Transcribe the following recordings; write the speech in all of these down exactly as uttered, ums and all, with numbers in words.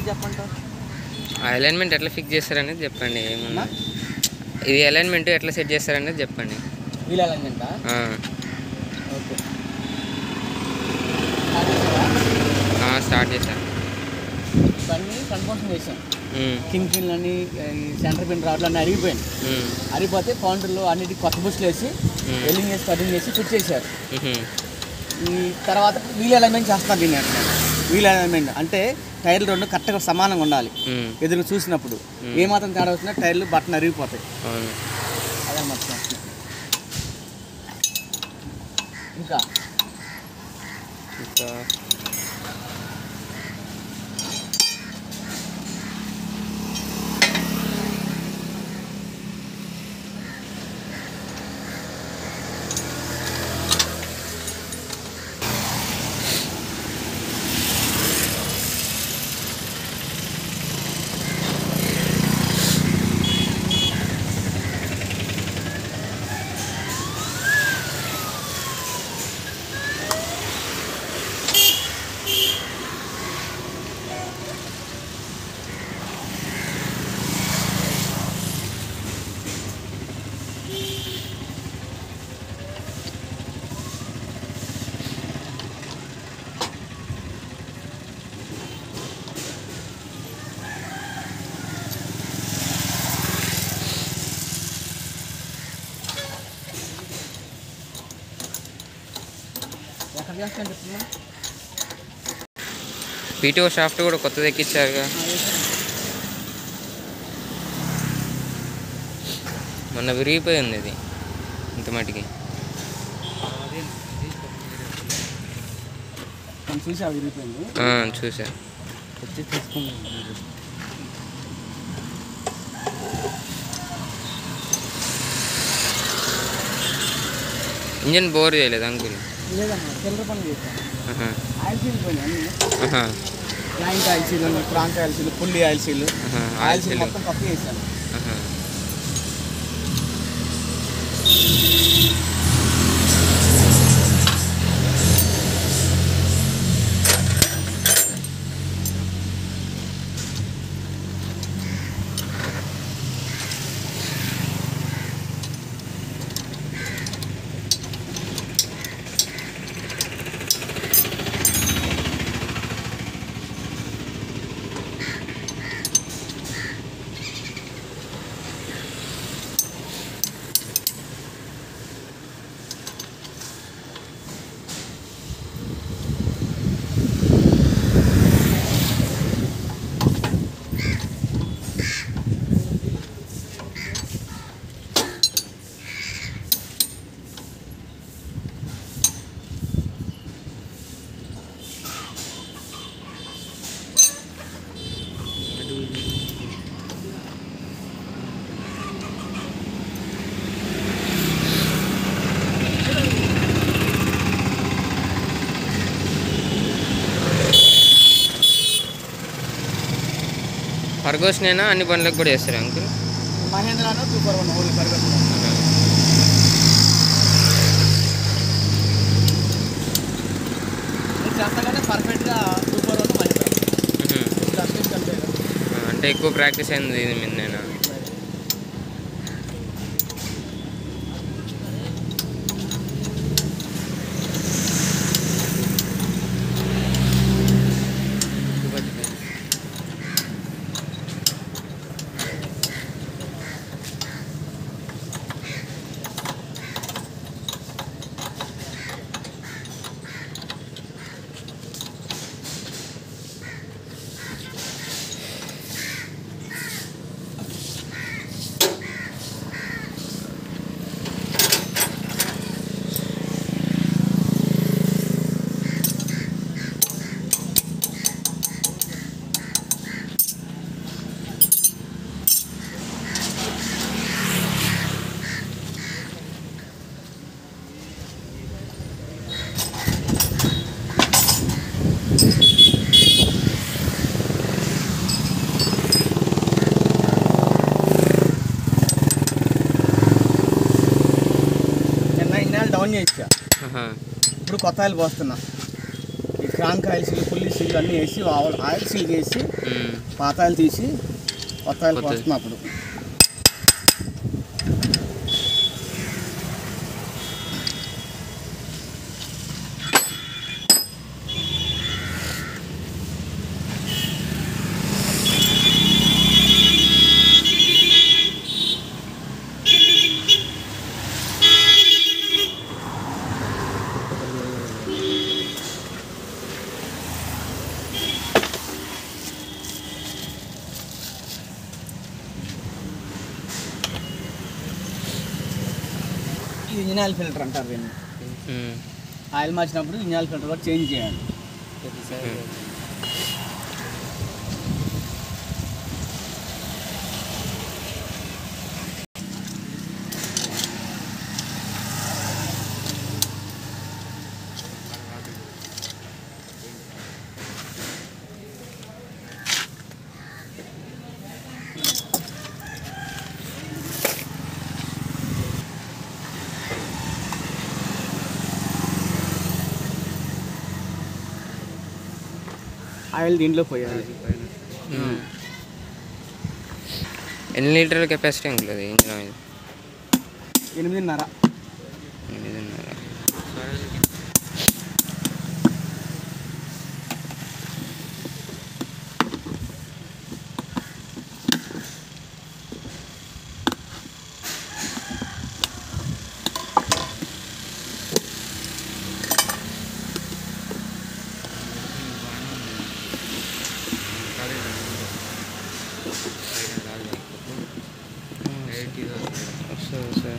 ఎందుకు చెప్పంటావు? ఆ అలైన్మెంట్ ఎట్లా ఫిక్స్ చేస్తారనేది చెప్పండి. ఏమన్నా ఇది అలైన్మెంట్ ఎట్లా సెట్ చేస్తారనేది చెప్పండి. వీల్ అలైన్మెంటా? ఓకే, స్టార్ట్ చేశాను. ఇవన్నీ కన్ఫర్మేషన్ చేసాం. కింగ్ పిన్లు అన్ని సెంటర్ పిన్ రావట్లు అన్నీ అరిగిపోయాయి. అరిగిపోతే కౌంటర్లో అన్నిటికి కొత్త బుష్లు వేసి వెల్డింగ్ చేసి కటింగ్ చేసి ఫిట్ చేశారు. ఈ తర్వాత వీల్ అలైన్మెంట్ చేస్తారు. దీన్ని వీల్ అలైన్మెంట్ అంటే టైర్లు రెండు కరెక్ట్గా సమానంగా ఉండాలి. ఎదురు చూసినప్పుడు ఏమాత్రం తేడా వచ్చినా టైర్లు బట్టలు అరిగిపోతాయి. అదే మొత్తం. ఇంకా ఇంకా పీటీఓ షాఫ్ట్ కూడా కొత్తది ఎక్కించారుగా. మొన్న విరిగిపోయింది ఇది ఇంత మటుకి. చూసా. ఇంజన్ బోర్ చేయలేదు అంకుల్? లేదమ్మా, చిల్లర పనులు చేశాను. ఆయిల్ సీల్ పోయినాయి అన్నీ. Joint oil seal, crank oil seal, pulley oil seal, oil seal మొత్తం కప్పు చేశాను. ఫర్గూసనేనా అన్ని పనులకు కూడా చేస్తారు అంకుల్? మహేంద్రాను two four one only Ferguson. చేస్తాగానే పర్ఫెక్ట్గా టూ ఫోర్ వన్ మహేంద్ర. అంటే ఎక్కువ ప్రాక్టీస్ అయింది ఇది మీద నేను. డౌన్ చేయించా, ఇప్పుడు కొత్త ఆయిల్ పోస్తున్నా. ఈ crank oil seal pulley seal అన్నీ వేసి ఆయిల్ ఆయిల్ సీల్ చేసి పాత ఆయిల్ తీసి కొత్త ఆయిల్ పోస్తున్నాం అప్పుడు. ఇది ఇంజిన్ ఆయిల్ ఫిల్టర్ అంటారు దీన్ని. ఆయిల్ మార్చినప్పుడు ఇంజిన్ ఆయిల్ ఫిల్టర్ కూడా చేంజ్ చేయాలి. ఆయిల్ దీంట్లో పోయాలి. ఎన్ని లీటర్ల కెపాసిటీ ఉంటుంది ఇంజిన్ ఆయిల్? ఎనిమిదిన్నర. ఎనిమిదిన్నర. వస్తుంది సార్.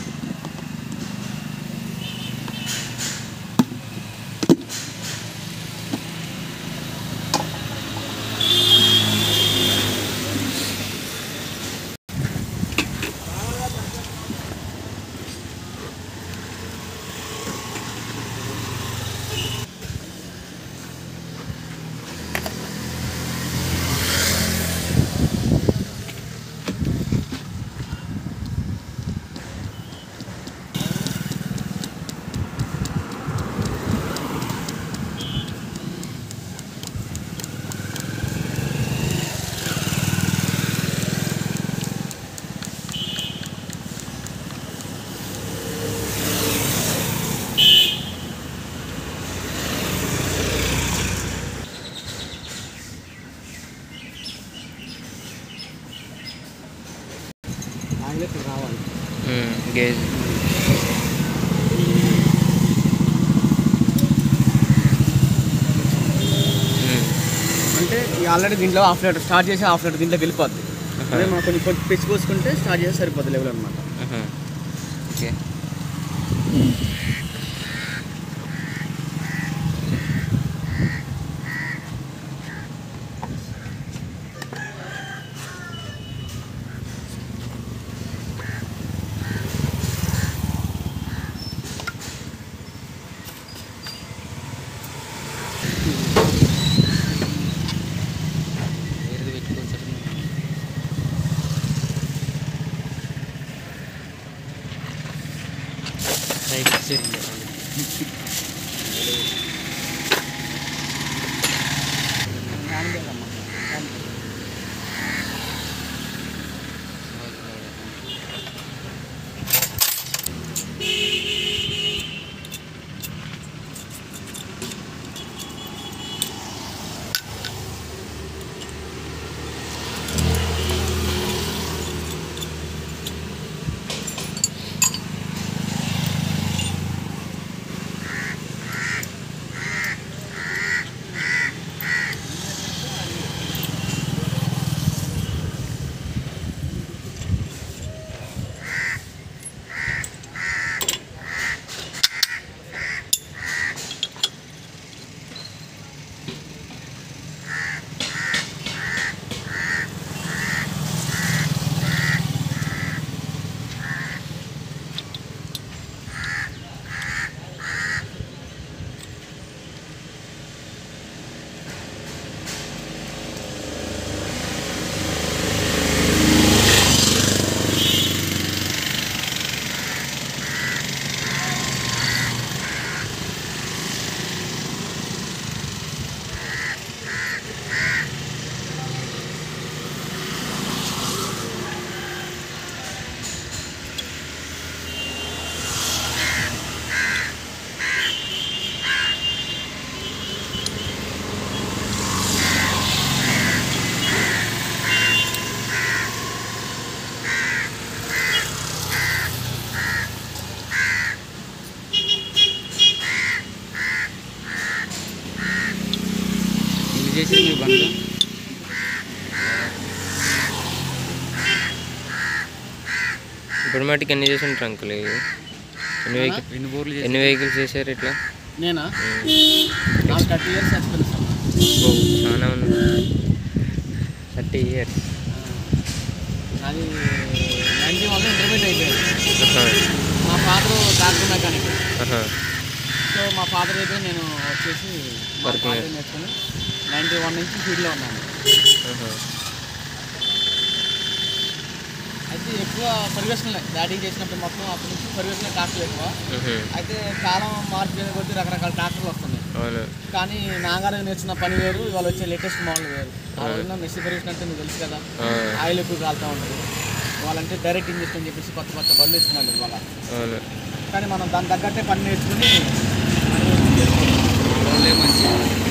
ఆయిల్ ఇక్కడ రావాలి. గేజ్ అంటే ఆల్రెడీ దీంట్లో హాఫ్ లీటర్ స్టార్ట్ చేసి హాఫ్ లీటర్ దీంట్లోకి వెళ్ళిపోద్ది. అదే మనం కొంచెం కొంచెం పెంచి పోసుకుంటే స్టార్ట్ చేసి సరిపోద్ది లెవెల్ అనమాట. ఓకే. రైట్ సైడ్ ఎన్ని చేసారు మీరు బండ్లు? ఇప్పుడు మటుకు ఎన్ని చేసి ఉంటారు అంకుల్? ఎన్ని వెహికల్ ఎన్ని బోర్లు ఎన్ని వెహికల్స్ చేశారు ఇట్లా? నేనా నాకు థర్టీ ఇయర్స్ ఎక్స్పీరియన్స్ అమ్మా. ఓ చాలా ఉంది, థర్టీ ఇయర్స్. అది నైన్టీ వన్ ఇంటర్మీడియట్ అయిపోయింది. మా ఫాదర్ ట్రాక్టర్ మెకానిక్. సో మా ఫాదర్ అయితే నేను వచ్చేసి మా ఫాదర్ నేర్చుకుని నైంటీ వన్ నుంచి ఫీల్డ్లో ఉన్నాను. అయితే ఎక్కువ పరివేషణలే డాడీ చేసినప్పుడు మొత్తం అప్పటి నుంచి పరివేషణ ట్రాక్టర్లు ఎక్కువ. అయితే కాలం మార్పు కొద్దీ రకరకాల ట్రాక్టర్లు వస్తున్నాయి. కానీ నాగారు నేర్చుకున్న పని వేరు, ఇవాళ వచ్చే లేటెస్ట్ మోడల్ వేరు. ఆ రోజున మెషిన్ పరివేషణ అంటే మీకు తెలుసు కదా, ఆయిల్ ఎక్కువ కాలుతూ ఉంటుంది. వాళ్ళంటే డైరెక్ట్ ఇంజెక్షన్ అని చెప్పేసి కొత్త కొత్త బళ్ళు ఇస్తున్నాడు ఇవాళ. కానీ మనం దాని తగ్గట్టే పని నేర్చుకుని మంచి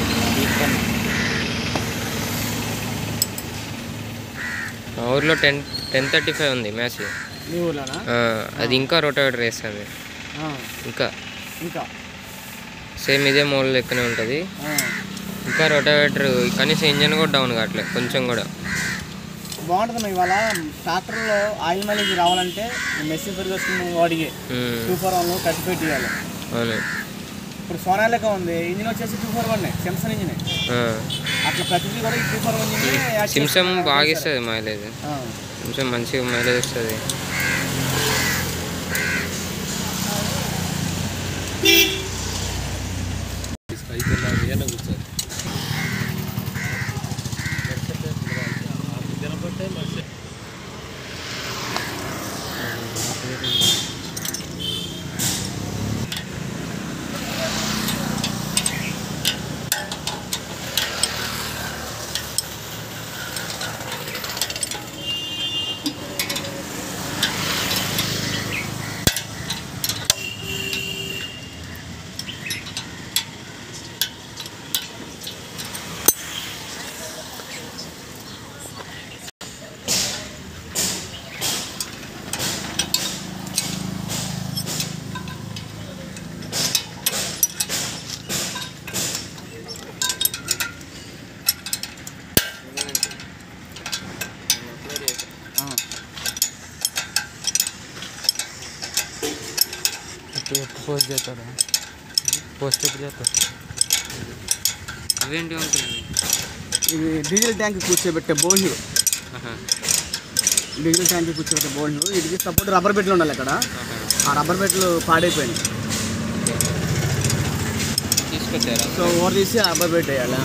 మా ఊర్లో టెన్ టెన్ థర్టీ ఫైవ్ ఉంది మ్యాచ్. మీ ఊర్లోనా? అది ఇంకా రోటావేటర్ వేస్తుంది. ఇంకా ఇంకా సేమ్ ఇదే మోడల్ లెక్కనే ఉంటుంది. ఇంకా రోటావేటర్ కనీసం ఇంజన్ కూడా డౌన్ కావట్లేదు కొంచెం కూడా. బాగుంటుంది. ఇవాళ ట్రాక్టర్లో ఆయిల్ మైలేజ్ రావాలంటే మెషిన్ పరివేషన్ వాడిగే two four one thirty five ఇవ్వాలి. అవును. ఇప్పుడు సోనా లెక్క ఉంది, ఇంజిన్ వచ్చేసి two four one Simpson engine. అట్లా ప్రతిదీ కూడా ఈ two four one engine. Simpson బాగా ఇస్తుంది మైలేజ్, కొంచెం మంచిగా మైలేజ్ వస్తుంది. పోస్ట్ చేస్తారా? పోస్ట్ ఎప్పుడు చేస్తారు? అవేంటి ఉంటుంది? ఇది డీజిల్ ట్యాంక్ కూర్చోబెట్టే బోల్డ్. డీజిల్ ట్యాంక్ కూర్చోబెట్టే బోల్డ్. ఇది సపోర్ట్ రబ్బర్ బెట్లు ఉండాలి అక్కడ. ఆ రబ్బర్ బెట్లు పాడైపోయినాయి. తీసుకొచ్చారా? సో ఓవర్ తీసి రబ్బర్ బెట్ వేయాలి.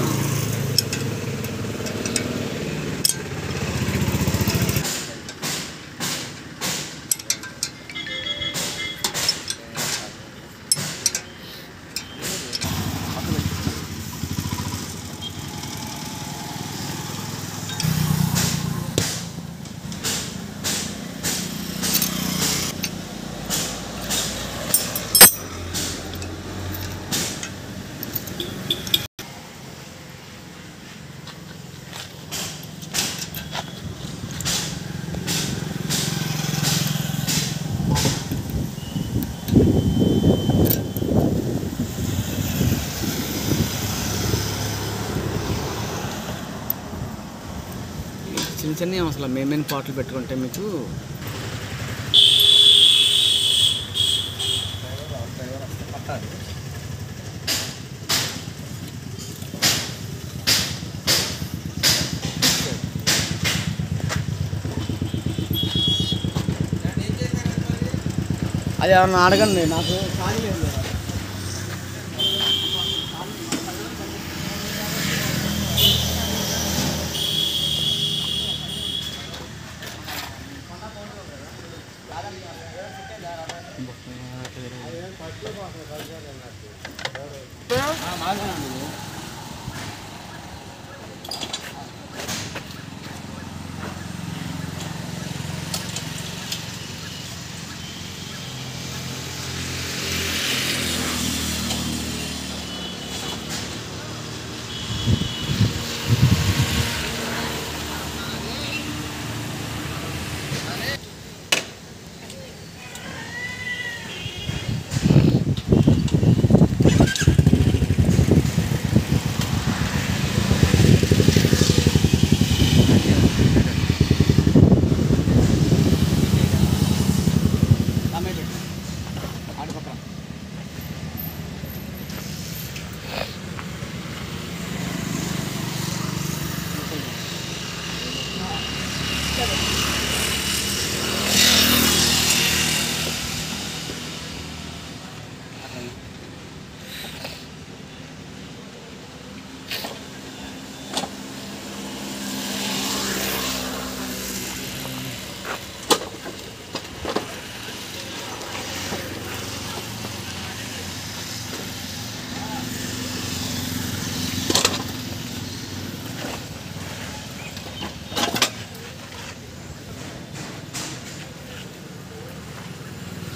చిన్న చిన్న అసలు మేమేం పాటలు పెట్టుకుంటే మీకు అది ఏమన్నా అడగండి, నాకు ఖాళీ లేదు.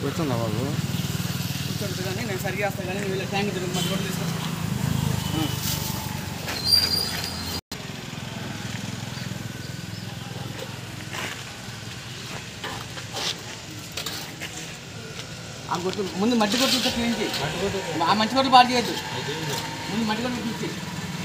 కూర్చుందా బాబు? కూర్చోండి కానీ నేను సరిగా వస్తాను కానీ నువ్వు ట్యాంక్ తిరుగు మట్టి కూడా తీసుకో. ఆ గొట్టు ముందు మట్టి కొట్టు క్లీన్ చేయి. ఆ మంచి కొట్టు బాగా చేయొద్దు. ముందు మట్టి కొట్టు క్లీన్ చేయి.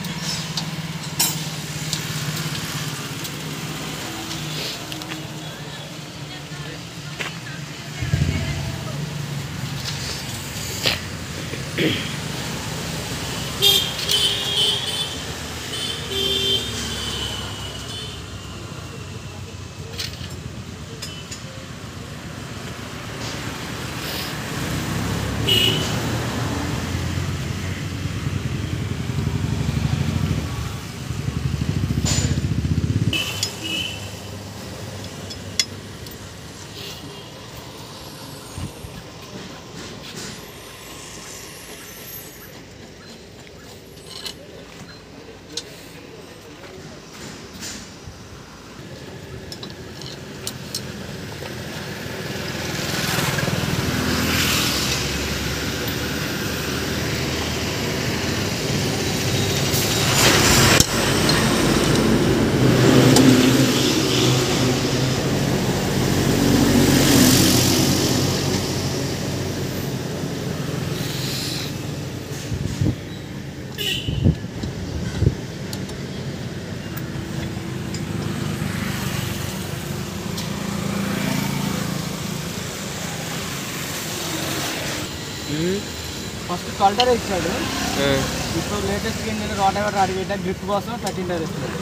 ఫస్ట్ ట్వెల్వ్ టైర్ ఇచ్చాడు. ఇప్పుడు లేటెస్ట్ ఏంటంటే రాట్ ఎవర్ అడిగేట గ్రిప్ కోసం థర్టీన్ టైర్ ఇస్తాడు.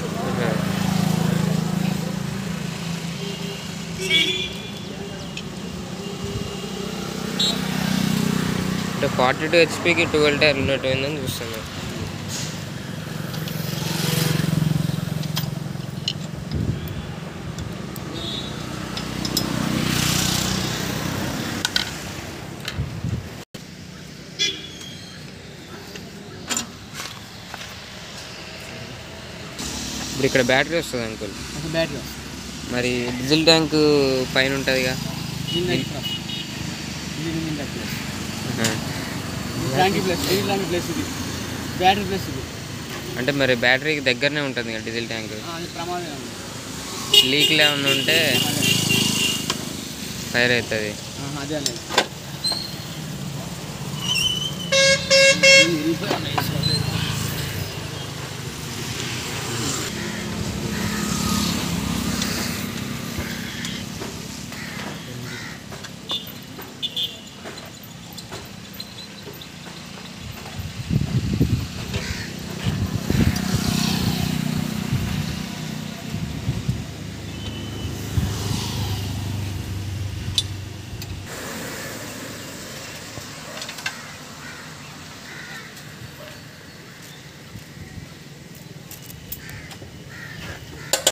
అంటే ఫార్టీ టూ హెచ్పికి ట్వెల్వ్ టైర్ ఉన్నట్టు అయిందని చూస్తున్నాను. ఇప్పుడు ఇక్కడ బ్యాటరీ వస్తుంది అంకుల్. బ్యాటరీ మరి డీజిల్ ట్యాంక్ పైన ఉంటుందిగా. బ్యాటరీ ప్లస్ ఇది అంటే మరి బ్యాటరీకి దగ్గరనే ఉంటుంది కదా డీజిల్ ట్యాంక్. లీక్లు ఏమన్నా ఉంటే ఫైర్ అవుతుంది. అదే